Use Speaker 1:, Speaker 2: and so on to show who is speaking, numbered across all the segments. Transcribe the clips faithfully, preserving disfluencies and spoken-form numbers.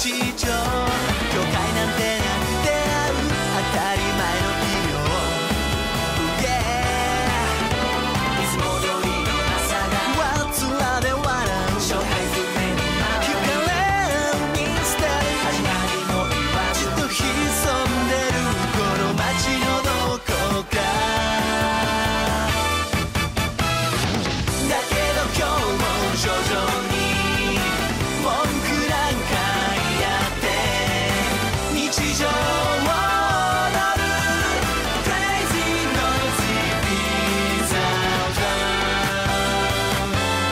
Speaker 1: 日常、境界なんてなく出会う当たり前の奇妙、yeah、 いつも通りの朝がわつらで笑う紹介する目の聞かれるミステリー、始まりも言わずと潜んでるこの街のどこかだけど今日も徐々に文句なんかやって日常を踊る Crazy Noisy Pizza Town。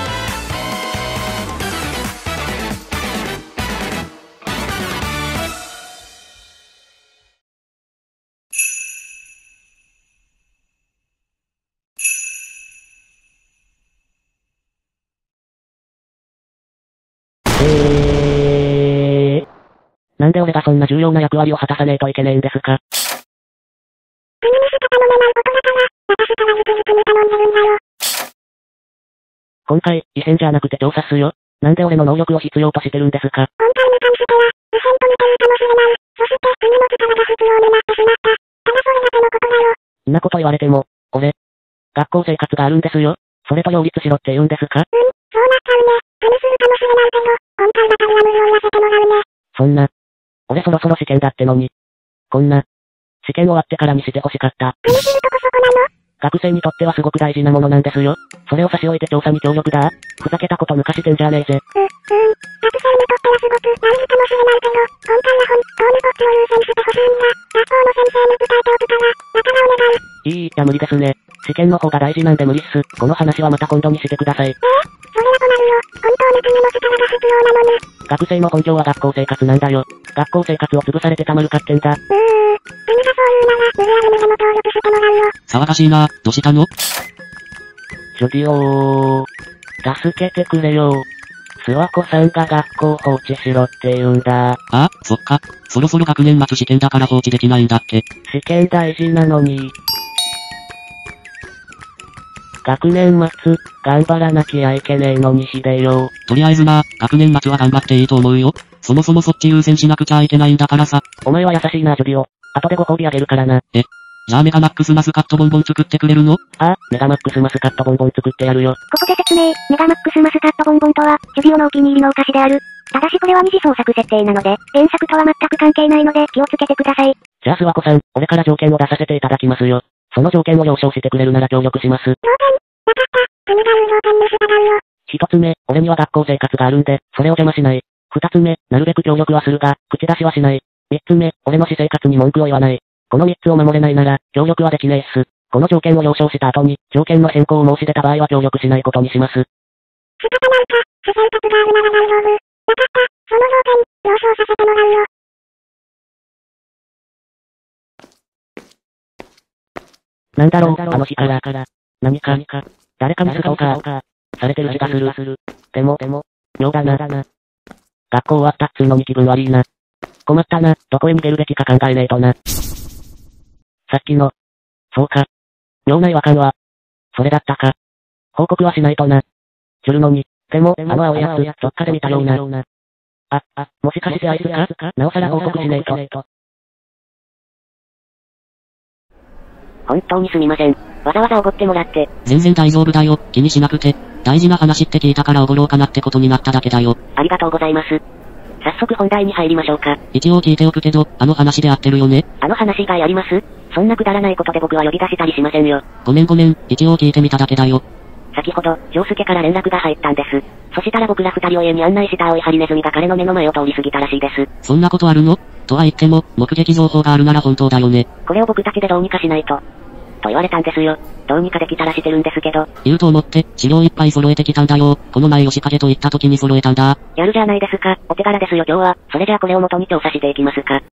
Speaker 2: えー、なんで俺がそんな重要な役割を果たさねえといけねえんですか。
Speaker 3: あのミスと頼めないことだから、私からずっとずっと頼んでるんだよ。
Speaker 2: 今回、異変じゃなくて調査っすよ。なんで俺の能力を必要としてるんですか。
Speaker 3: 今回に関しては、異変と似てるかもしれない。そして、あの力が必要になってしまった。ただそれだけのことだよ。
Speaker 2: んなこと言われても、俺、学校生活があるんですよ。それと両立しろって言うんですか。
Speaker 3: うん、そうなっちゃうね。試するかもしれないけど、今回ばかりは無理を言わせてもらうね。
Speaker 2: そんな。俺そろそろ試験だってのに。こんな。試験終わってからにしてほしかった。
Speaker 3: 試するとこそこなの？
Speaker 2: 学生にとってはすごく大事なものなんですよ。それを差し置いて調査に協力だ。ふざけたこと抜かしてんじゃねえぜ。
Speaker 3: う、うん。学生にとってはすごく大事かもしれないけど、今回は本当にこっちを優先してほしいんだ。学校の先生に伝えておくから、またがお願い。
Speaker 2: いい、じゃ無理ですね。試験の方が大事なんで無理っす。この話はまた今度にしてください。
Speaker 3: えー、それは困るよ。本当のための力が必要なのね。
Speaker 2: 学生の本業は学校生活なんだよ。学校生活を潰されてたまるかってんだ。
Speaker 3: うーん。兄がそう言うなら、無理やりにでも協力してもらうよ。
Speaker 4: 騒がしいな。どうしたの？
Speaker 2: ジョディオー。助けてくれよ。諏訪子さんが学校放置しろって言うんだ。
Speaker 4: ああ、そっか。そろそろ学年末試験だから放置できないんだって。
Speaker 2: 試験大事なのに。学年末、頑張らなきゃいけねえのにひでよ。
Speaker 4: とりあえずな、学年末は頑張っていいと思うよ。そもそもそっち優先しなくちゃいけないんだからさ。
Speaker 2: お前は優しいな、ジョディオ。後でご褒美あげるからな。
Speaker 4: え、じゃあメガマックスマスカットボンボン作ってくれるの？
Speaker 2: ああ、メガマックスマスカットボンボン作ってやるよ。
Speaker 3: ここで説明、メガマックスマスカットボンボンとは、ジュビオのお気に入りのお菓子である。ただしこれは二次創作設定なので、原作とは全く関係ないので気をつけてください。
Speaker 2: じゃあ諏訪子さん、俺から条件を出させていただきますよ。その条件を了承してくれるなら協力します。
Speaker 3: 条件？わかった。あなたの条件に従うよ。
Speaker 2: 一つ目、俺には学校生活があるんで、それを邪魔しない。二つ目、なるべく協力はするが、口出しはしない。三つ目、俺の私生活に文句を言わない。この三つを守れないなら、協力はできねえっす。この条件を了承した後に、条件の変更を申し出た場合は協力しないことにします。
Speaker 3: 仕方ないか、私生活があるなら大丈夫。わかった、その条件、了承させてもらうよ。
Speaker 2: なんだろう、あの日から、何か、誰かにストーカー、されてる気がする。でも、でも、妙だな。学校終わったっつうのに気分悪いな。困ったな、どこへ逃げるべきか考えねえとな。さっきの、そうか。妙な違和感は、それだったか。報告はしないとな。するのに、でも、あの青いやつ、どっかで見たような。あ、あ、もしかしてあいつか、なおさら報告しねえと。本当にすみません。わざわざおごってもらって。
Speaker 4: 全然大丈夫だよ、気にしなくて。大事な話って聞いたからおごろうかなってことになっただけだよ。
Speaker 2: ありがとうございます。早速本題に入りましょうか。
Speaker 4: 一応聞いておくけど、あの話で合ってるよね？
Speaker 2: あの話以外あります？そんなくだらないことで僕は呼び出したりしませんよ。
Speaker 4: ごめんごめん、一応聞いてみただけだよ。
Speaker 2: 先ほど、京介から連絡が入ったんです。そしたら僕ら二人を家に案内した青いハリネズミが彼の目の前を通り過ぎたらしいです。
Speaker 4: そんなことあるの？とは言っても、目撃情報があるなら本当だよね。
Speaker 2: これを僕たちでどうにかしないと。と言われたんですよ。どうにかできたらしてるんですけど。
Speaker 4: 言うと思って、資料いっぱい揃えてきたんだよ。この前吉影と行った時に揃えたんだ。
Speaker 2: やるじゃないですか。お手柄ですよ今日は。それじゃあこれを元に調査していきますか。